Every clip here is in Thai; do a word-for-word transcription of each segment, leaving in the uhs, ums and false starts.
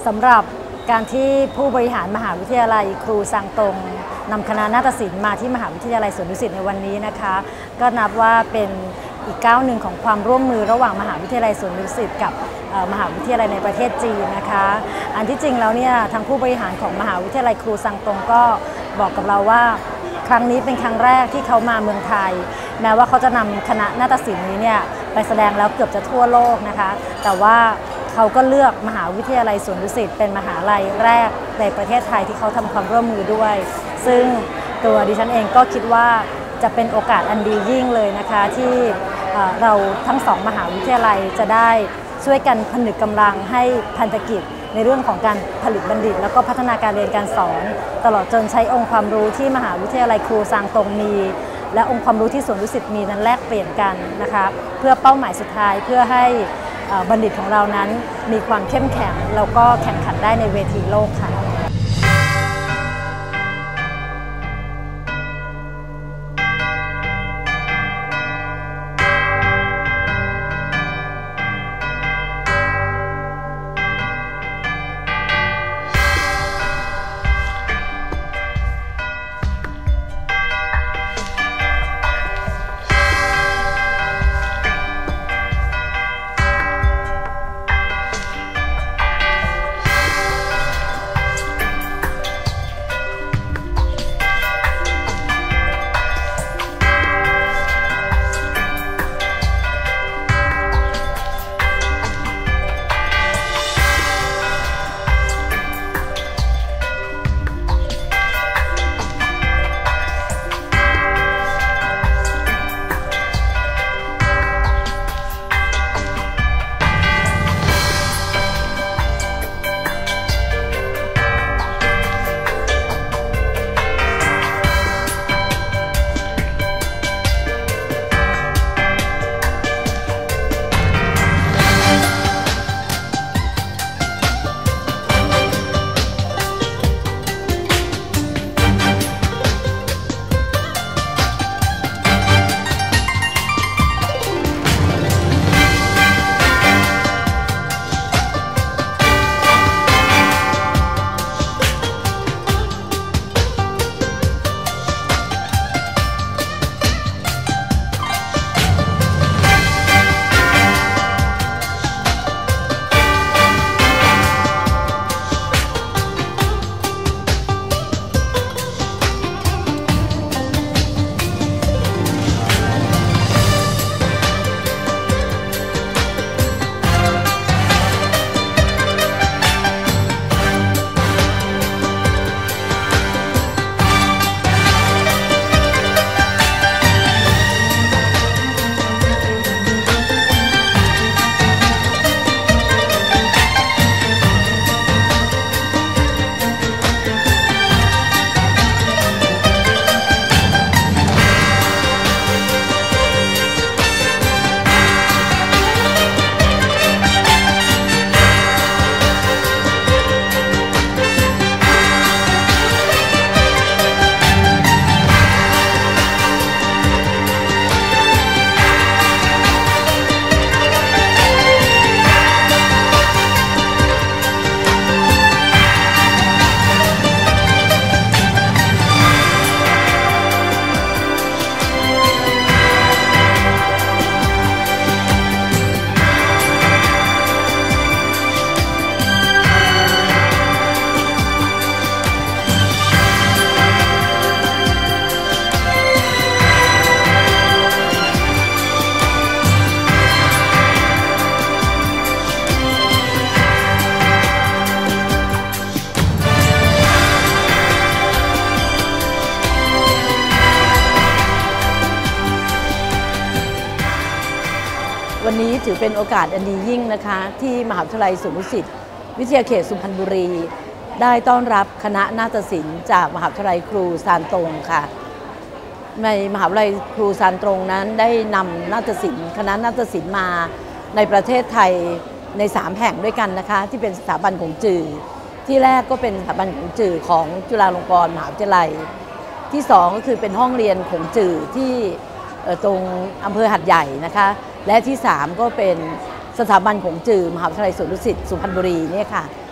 สำหรับการที่ผู้บริหารมหาวิทยาลัยครูซางตงนำคณะนาฏศิลป์มาที่มหาวิทยาลัยสวนดุสิตในวันนี้นะคะก็นับว่าเป็นอีกก้าวหนึ่งของความร่วมมือระหว่างมหาวิทยาลัยสวนดุสิตกับมหาวิทยาลัยในประเทศจีนนะคะอันที่จริงแล้วเนี่ยทางผู้บริหารของมหาวิทยาลัยครูซางตงก็บอกกับเราว่าครั้งนี้เป็นครั้งแรกที่เขามาเมืองไทยแม้ว่าเขาจะนำคณะนาฏศิลป์นี้เนี่ยไปแสดงแล้วเกือบจะทั่วโลกนะคะแต่ว่าเขาก็เลือกมหาวิทยาลัยสวนดุสิตเป็นมหาลัยแรกในประเทศไทยที่เขาทำความร่วมมือด้วยซึ่งตัวดิฉันเองก็คิดว่าจะเป็นโอกาสอันดียิ่งเลยนะคะที่เราทั้งสองมหาวิทยาลัยจะได้ช่วยกันผนึกกำลังให้พันธกิจในเรื่องของการผลิตบัณฑิตแล้วก็พัฒนาการเรียนการสอนตลอดจนใช้องค์ความรู้ที่มหาวิทยาลัยครูซางตงมีและองค์ความรู้ที่สวนดุสิตมีนั้นแลกเปลี่ยนกันนะคะเพื่อเป้าหมายสุดท้ายเพื่อให้บัณฑิตของเรานั้นมีความเข้มแข็งแล้วก็แข่งขันได้ในเวทีโลกค่ะวันนี้ถือเป็นโอกาสอันดียิ่งนะคะที่มหาวิทยาลัยสวนดุสิตวิทยาเขตสุพรรณบุรีได้ต้อนรับคณะนาฏศิลป์จากมหาวิทยาลัยครูซานตงค่ะในมหาวิทยาลัยครูซานตงนั้นได้นำนาฏศิลป์คณะนาฏศิลป์มาในประเทศไทยในสามแห่งด้วยกันนะคะที่เป็นสถาบันของจื่อที่แรกก็เป็นสถาบันของจื่อของจุฬาลงกรณ์มหาวิทยาลัยที่สองก็คือเป็นห้องเรียนของจื่อที่ตรงอำเภอหัดใหญ่นะคะและที่สามก็เป็นสถาบันของจื่อมหาวิทยาลัยสวนดุสิตสุพรรณบุรีเนี่ยค่ะ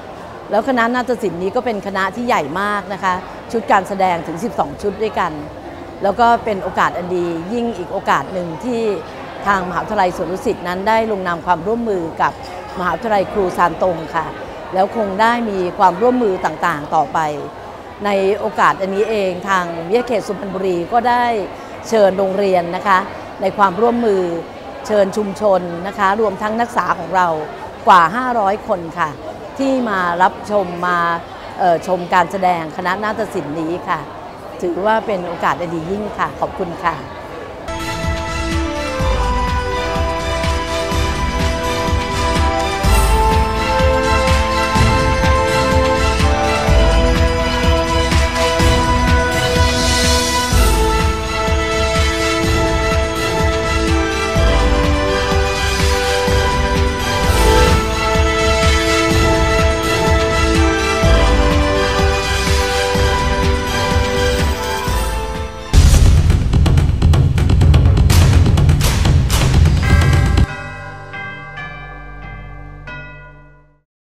แล้วคณะนาฏศิลป์นี้ก็เป็นคณะที่ใหญ่มากนะคะชุดการแสดงถึงสิบสองชุดด้วยกันแล้วก็เป็นโอกาสอันดียิ่งอีกโอกาสหนึ่งที่ทางมหาวิทยาลัยสวนดุสิตนั้นได้ลงนามความร่วมมือกับมหาวิทยาลัยครูซานตงค่ะแล้วคงได้มีความร่วมมือต่างๆต่อไปในโอกาสอันนี้เองทางวิทยาเขตสุพรรณบุรีก็ได้เชิญโรงเรียนนะคะในความร่วมมือเชิญชุมชนนะคะรวมทั้งนักศึกษาของเรากว่าห้าร้อยคนค่ะที่มารับชมมาชมการแสดงคณะนาฏศิลป์นี้ค่ะถือว่าเป็นโอกาสอันดียิ่งค่ะขอบคุณค่ะ